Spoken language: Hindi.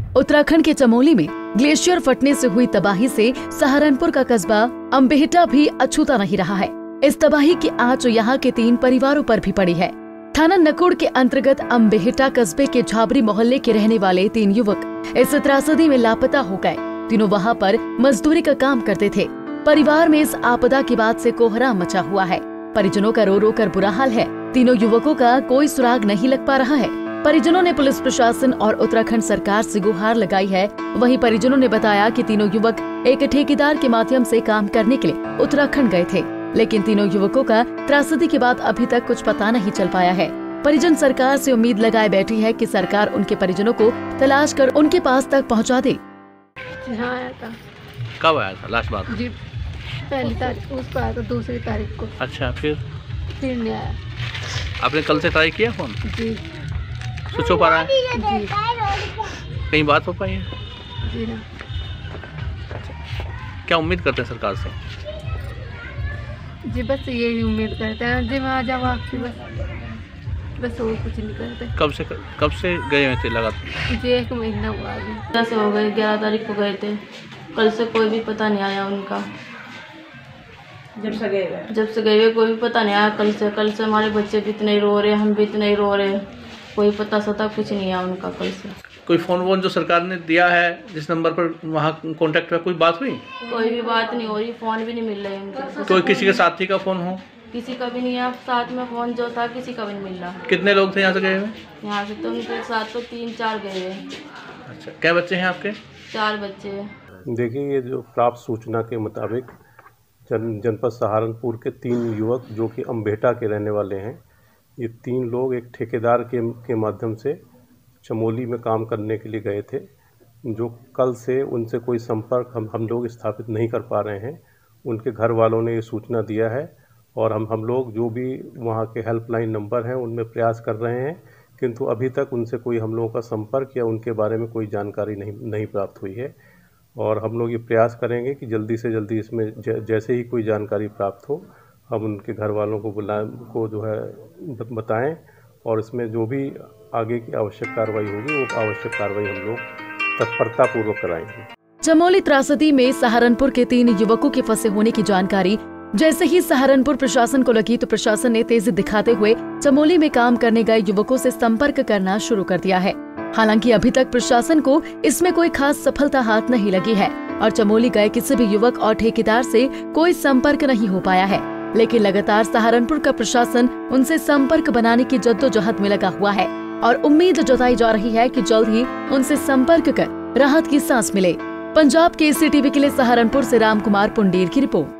उत्तराखंड के चमोली में ग्लेशियर फटने से हुई तबाही से सहारनपुर का कस्बा अम्बेहटा भी अछूता नहीं रहा है। इस तबाही की आंच यहाँ के 3 परिवारों पर भी पड़ी है। थाना नकुड़ के अंतर्गत अम्बेहटा कस्बे के झाबरी मोहल्ले के रहने वाले 3 युवक इस त्रासदी में लापता हो गए। तीनों वहाँ पर मजदूरी का काम करते थे। परिवार में इस आपदा के बाद से कोहराम मचा हुआ है। परिजनों का रो रो कर बुरा हाल है। तीनों युवकों का कोई सुराग नहीं लग पा रहा है। परिजनों ने पुलिस प्रशासन और उत्तराखंड सरकार से गुहार लगाई है। वहीं परिजनों ने बताया कि तीनों युवक एक ठेकेदार के माध्यम से काम करने के लिए उत्तराखंड गए थे, लेकिन तीनों युवकों का त्रासदी के बाद अभी तक कुछ पता नहीं चल पाया है। परिजन सरकार से उम्मीद लगाए बैठी है कि सरकार उनके परिजनों को तलाश कर उनके पास तक पहुंचा दे। हाँ, आया था। कब आया था लास्ट बार? जी, पहली तारीख उस पर आया था, दूसरी तारीख को। अच्छा, फिर नहीं आया। आपने कल से ट्राई किया फोन? जी। स्विच ऑफ आ रहा है? जी। कहीं बात हो पाई है? जी ना। क्या उम्मीद करते हैं सरकार से? जी बस यही उम्मीद करते हैं जी, वहाँ जाओ आपकी बस और कुछ नहीं करते। कब से गए हुए थे लगातार? जी 1 महीना हुआ अभी। कैसे हो गए? 11 तारीख को गए थे। कल से कोई भी पता नहीं आया उनका। जब से गए हुए कोई भी पता नहीं आया। कल से हमारे बच्चे भी इतने ही रो रहे, हम भी इतने ही रो रहे। कोई पता सता कुछ नहीं आया उनका कल से। कोई फोन वोन जो सरकार ने दिया है जिस नंबर पर वहाँ कांटेक्ट में कोई बात हुई? कोई भी बात नहीं हो रही, फोन भी नहीं मिल रहे उनके। कोई किसी के साथी का फोन हो? किसी का भी नहीं है। साथ में फोन जो था किसी का भी नहीं मिल रहा। कितने लोग थे यहाँ से गए हुए? यहाँ से तो उनके साथ तो 3-4 गए हुए। अच्छा, क्या बच्चे हैं आपके? 4 बच्चे हैं। देखिए, ये जो प्राप्त सूचना के मुताबिक जनपद सहारनपुर के 3 युवक जो कि अम्बेहटा के रहने वाले हैं, ये 3 लोग एक ठेकेदार के माध्यम से चमोली में काम करने के लिए गए थे, जो कल से उनसे कोई संपर्क हम लोग स्थापित नहीं कर पा रहे हैं। उनके घर वालों ने ये सूचना दिया है और हम लोग जो भी वहाँ के हेल्पलाइन नंबर हैं उनमें प्रयास कर रहे हैं, किंतु अभी तक उनसे कोई हम लोगों का संपर्क या उनके बारे में कोई जानकारी नहीं प्राप्त हुई है। और हम लोग ये प्रयास करेंगे कि जल्दी से जल्दी इसमें जैसे ही कोई जानकारी प्राप्त हो हम उनके घर वालों को जो है बताएं और इसमें जो भी आगे की आवश्यक कार्रवाई होगी वो आवश्यक कार्रवाई हम लोग तत्परतापूर्वक कराएंगे। चमोली त्रासदी में सहारनपुर के 3 युवकों के फंसे होने की जानकारी जैसे ही सहारनपुर प्रशासन को लगी तो प्रशासन ने तेजी दिखाते हुए चमोली में काम करने गए युवकों से संपर्क करना शुरू कर दिया है। हालांकि अभी तक प्रशासन को इसमें कोई खास सफलता हाथ नहीं लगी है और चमोली गए किसी भी युवक और ठेकेदार से कोई संपर्क नहीं हो पाया है। लेकिन लगातार सहारनपुर का प्रशासन उनसे संपर्क बनाने की जद्दोजहद में लगा हुआ है और उम्मीद जताई जा रही है कि जल्द ही उनसे संपर्क कर राहत की सांस मिले। पंजाब केसरी टीवी के लिए सहारनपुर से राम कुमार पुंडीर की रिपोर्ट।